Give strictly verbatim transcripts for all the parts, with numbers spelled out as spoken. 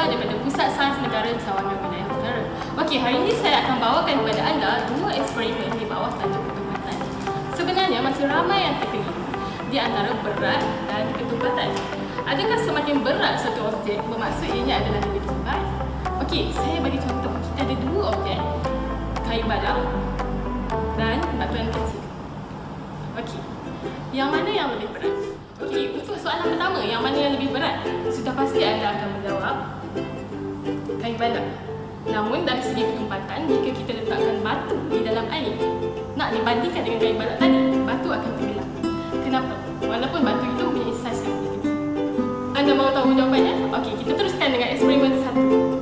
Sarjana daripada Pusat Sains Negara Cawangan Wilayah Utara. Okey, hari ini saya akan bawakan kepada anda dua eksperimen di bawah tajuk ketempatan. Sebenarnya masih ramai yang terkeliru di antara berat dan ketempatan. Adakah semakin berat satu objek bermaksud ianya adalah lebih tempat? Okey, saya bagi contoh. Kita ada dua objek, kayu balang dan batuan kecil. Okey, yang mana yang lebih berat? Okey, untuk soalan pertama, yang mana yang lebih berat? Sudah pasti anda akan menjawab kayu balang. Namun dari segi ketempatan, jika kita letakkan batu di dalam air, nak dibandingkan dengan kayu balang tadi, batu akan tenggelam. Kenapa? Walaupun batu itu mempunyai saiz yang lebih kecil. Anda mahu tahu jawapannya? Okey, kita teruskan dengan eksperimen satu.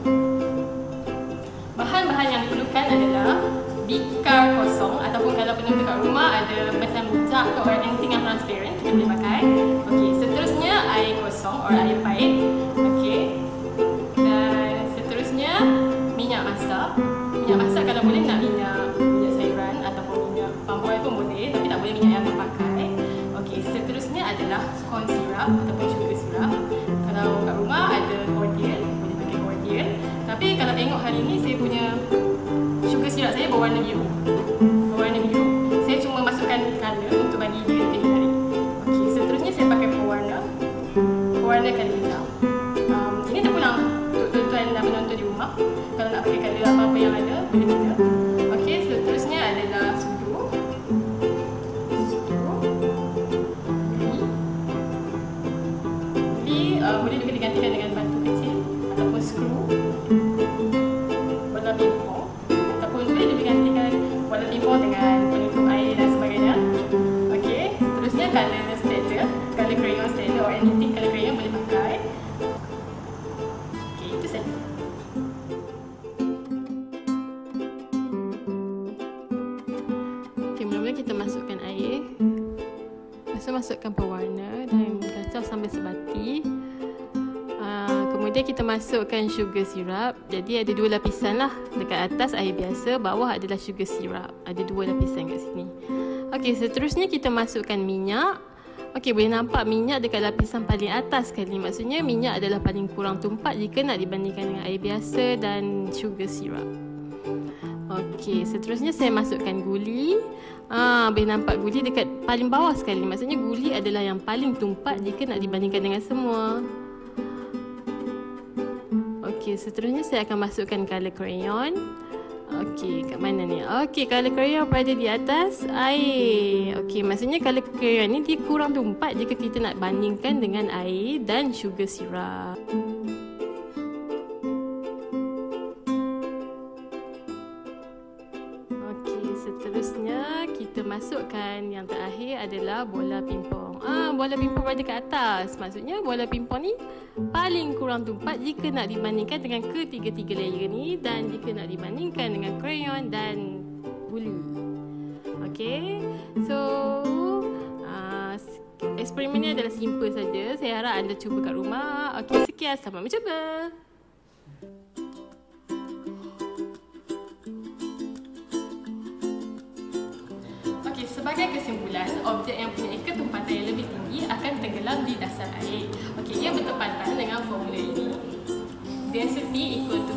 Bahan-bahan yang diperlukan adalah bikar kosong, ataupun kalau penonton kat rumah ada macam jug atau anything yang transparent, kita boleh pakai. Okey, seterusnya air kosong atau air pahit. Okey. Dan seterusnya minyak masak. Minyak masak kalau boleh nak minyak minyak sayuran ataupun minyak palm oil pun boleh, tapi tak boleh minyak yang terpakai. Okey, seterusnya adalah corn syrup ataupun sugar syrup. Kalau kat rumah ada cordial, boleh pakai cordial. Tapi kalau tengok hari ni saya punya sugar syrup saya berwarna biru. Berwarna biru. Saya cuma masukkan colour untuk bagi dia lebih menarik. Okey, seterusnya saya pakai pewarna. Pewarna colour hijau. Um, ini terpulang untuk tuan-tuan dan penonton di rumah. Kalau nak pakai colour apa-apa yang ada, boleh saja. Okey, seterusnya adalah sudu. Sudu. Guli. Guli uh, boleh juga digantikan dengan batu kecil ataupun skru. Bola pingpong. Ataupun boleh juga digantikan bola pingpong dengan penutup air dan sebagainya. Okey, seterusnya colour Staedtler, colour crayon Staedtler or anything colour crayon boleh pakai. Okey, itu saja. Okey, mula-mula kita masukkan air. Lepas tu masukkan pewarna dan kacau sampai sebati. Uh, kemudian kita masukkan sugar syrup. Jadi ada dua lapisan lah. Dekat atas air biasa, bawah adalah sugar syrup. Ada dua lapisan kat sini. Okey, seterusnya kita masukkan minyak. Okey, boleh nampak minyak dekat lapisan paling atas sekali. Maksudnya minyak adalah paling kurang tumpat jika nak dibandingkan dengan air biasa dan sugar syrup. Okey, seterusnya saya masukkan guli. Ah, boleh nampak guli dekat paling bawah sekali. Maksudnya guli adalah yang paling tumpat jika nak dibandingkan dengan semua. Okey, seterusnya saya akan masukkan colour crayon. Okey, kat mana ni? Okey, colour crayon berada di atas air. Okey, maksudnya colour crayon ni dia kurang tumpat jika kita nak bandingkan dengan air dan sugar syrup. Okey, seterusnya kita masukkan yang terakhir adalah bola pingpong. Ah, bola pingpong berada kat atas. Maksudnya bola pingpong ni paling kurang tumpat jika nak dibandingkan dengan ketiga-tiga layer ni dan jika nak dibandingkan dengan crayon dan guli. Okey. So, uh, eksperimen ni adalah simple saja. Saya harap anda cuba kat rumah. Okey, sekian, selamat mencuba. Sebagai kesimpulan, objek yang punya ketempatan yang lebih tinggi akan tenggelam di dasar air. Okey, ia bertepatan dengan formula ini. Density equal to